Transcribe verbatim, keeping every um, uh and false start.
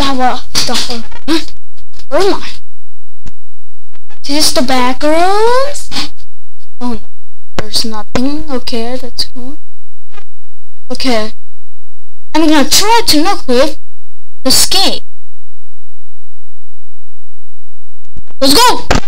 have a door. Huh? Where am I? Is this the back rooms? Oh no, there's nothing. Okay, that's cool. Okay, I'm gonna try to knock with escape. Let's go!